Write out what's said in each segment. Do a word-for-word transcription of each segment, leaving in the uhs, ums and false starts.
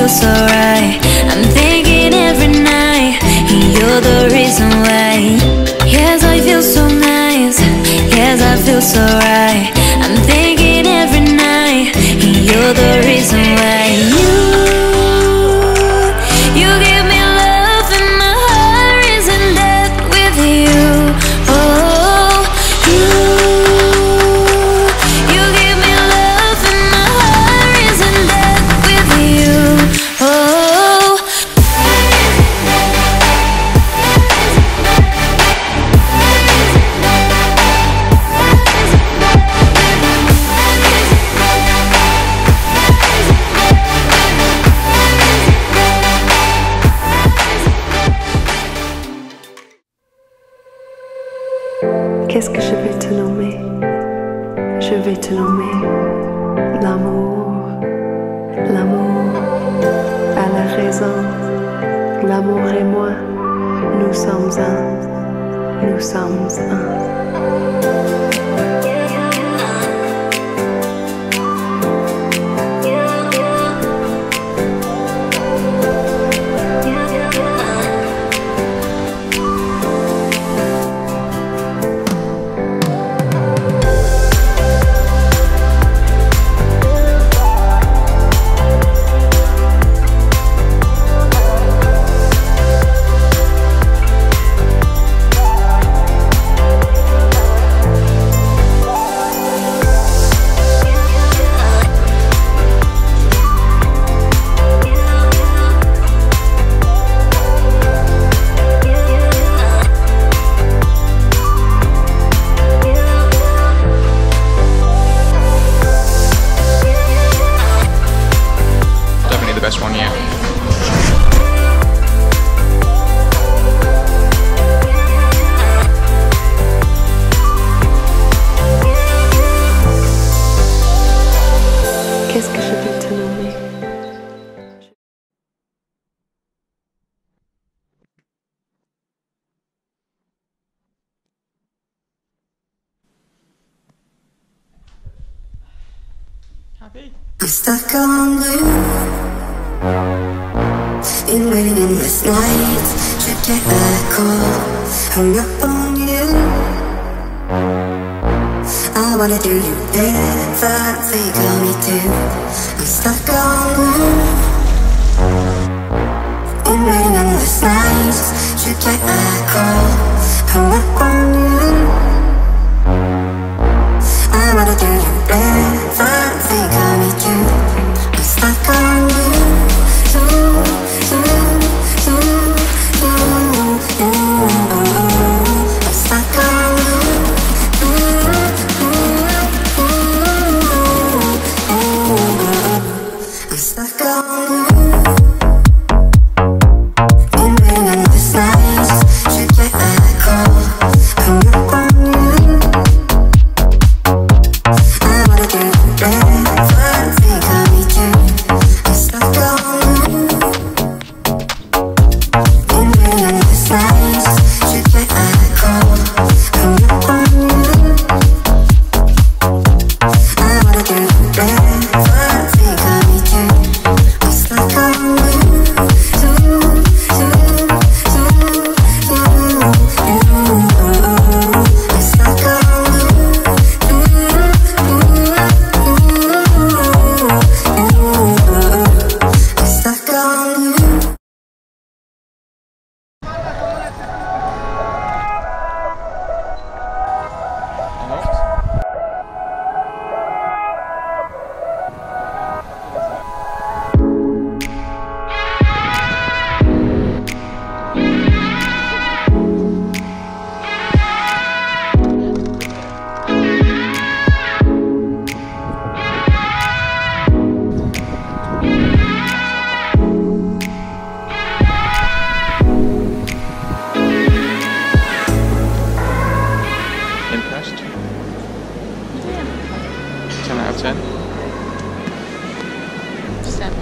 feel so right. I'm thinking every night, you're the reason why. Yes, I feel so nice. Yes, I feel so right. I'm thinking every night, you're the reason why. You, you give me love and my heart is in debt with you. Oh, you, you give me love and my heart is in debt with you. Oh, qu'est-ce que je vais te nommer? Je vais te nommer l'amour. L'amour a la raison. L'amour et moi, nous sommes un. Nous sommes un. Best one yet. Qu'est-ce que je vais te nommer? Happy? I'm stuck on you. Been waiting endless nights to get a call. Hung up on you. I wanna do you better, think of me too. I'm stuck on you. Been waiting endless nights to get a call. Hung up on you. I wanna do you better, think of me too. I'm stuck on you. ten? Seven.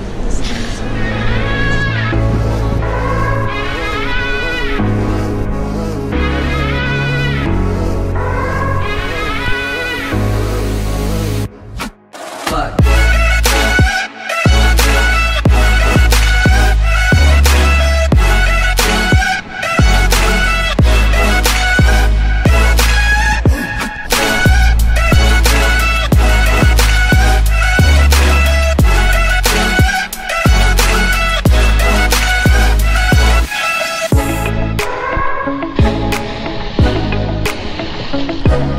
Bye.